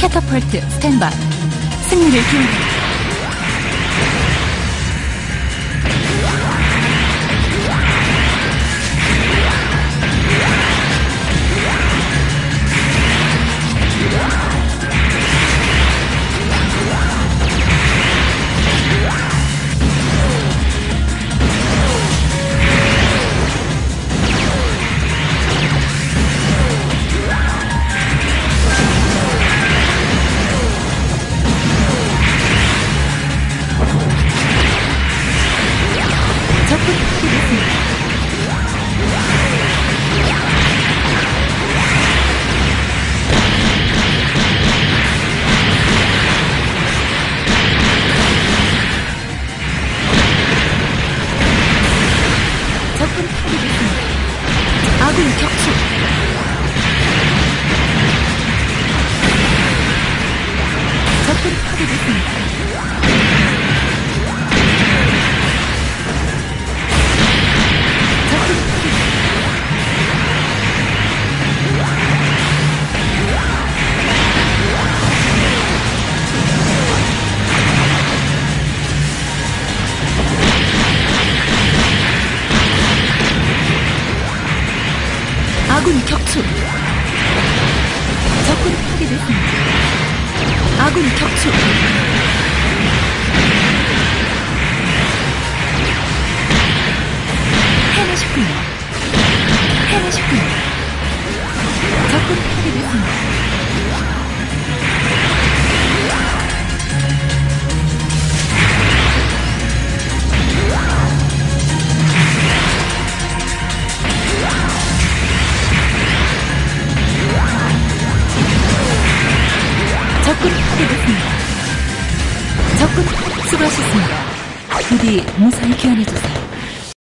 캐터펄트 스탠바이. 승리를 기원합니다. 적군 파괴됐습니다. 적군 파괴됐습니다. 아군 격추. 적군 파괴됐습니다. 아군 격추. 적군 파괴됐습니다. 아군 격추. 해내셨군요. 해내셨군요. 적군 파괴됐습니다. 적군 파괴됐습니다. 적군 수고하셨습니다. 부디 무사히 귀환해주세요.